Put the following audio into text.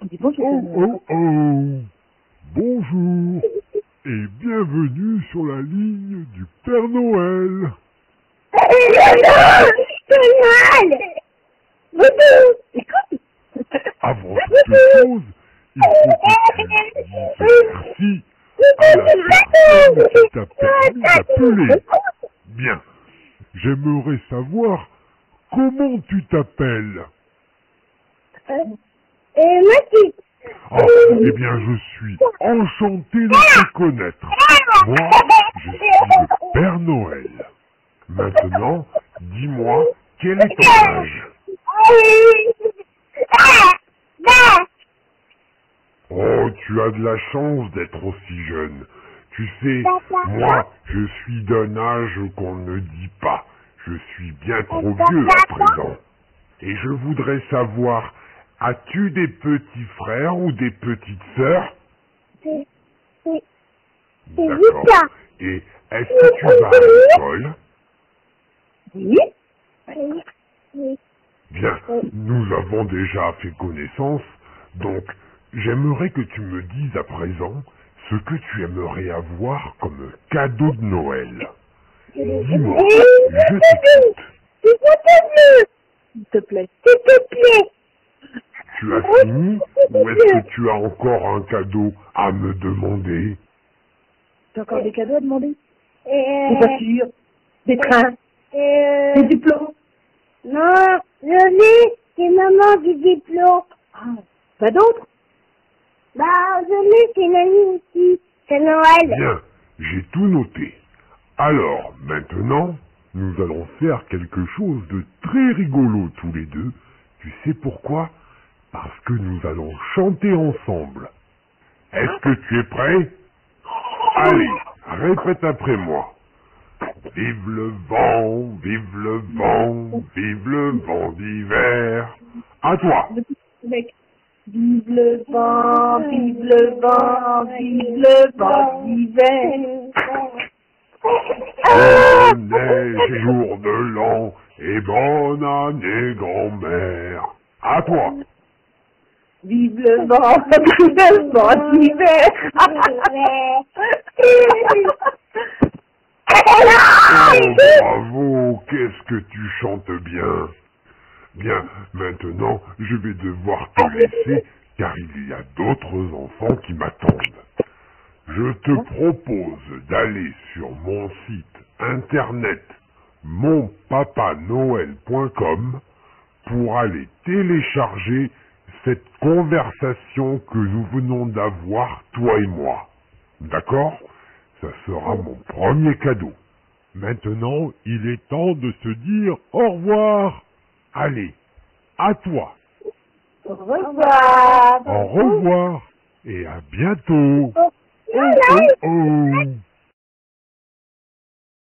Dis bonjour. Oh, oh, oh. Bonjour et bienvenue sur la ligne du Père Noël. Écoute. Avant toute chose, il faut que tu dises merci à la personne qui t'a permis d'appeler. Bien, j'aimerais savoir comment tu t'appelles. Mathilde. Ah, eh bien, je suis enchanté de te connaître. Moi, je suis le Père Noël. Maintenant, dis-moi, quel est ton âge? Oh, tu as de la chance d'être aussi jeune. Tu sais, moi, je suis d'un âge qu'on ne dit pas. Je suis bien trop vieux à présent. Et je voudrais savoir, as-tu des petits frères ou des petites sœurs? D'accord. Et est-ce que tu vas à l'école? Oui. Bien, nous avons déjà fait connaissance, donc j'aimerais que tu me dises à présent ce que tu aimerais avoir comme cadeau de Noël. Dis-moi, je t'écoute. S'il te plaît. Tu as fini ou est-ce que tu as encore un cadeau à me demander? Tu as encore des cadeaux à demander? Des voitures, des trains, des diplômes. Non, c'est maman du diplôme. Ah, pas d'autres? C'est Nani aussi. C'est Noël. Bien, j'ai tout noté. Alors, maintenant, nous allons faire quelque chose de très rigolo tous les deux. Tu sais pourquoi? Parce que nous allons chanter ensemble. Est-ce que tu es prêt? Allez, répète après moi. Vive le vent, vive le vent, vive le vent d'hiver. À toi. Vive le vent, vive le vent, vive le vent d'hiver. Jour de neige, jour de l'an, et bonne année grand-mère. À toi. Vive le vent, vive le vent d'hiver. Oh, bravo, qu'est-ce que tu chantes bien. Bien, maintenant, je vais devoir te laisser, car il y a d'autres enfants qui m'attendent. Je te propose d'aller sur mon site internet monpapanoël.com pour aller télécharger cette conversation que nous venons d'avoir, toi et moi. D'accord? Ça sera mon premier cadeau. Maintenant, il est temps de se dire au revoir. Allez, à toi. Au revoir. Au revoir et à bientôt. Oh, oh, oh.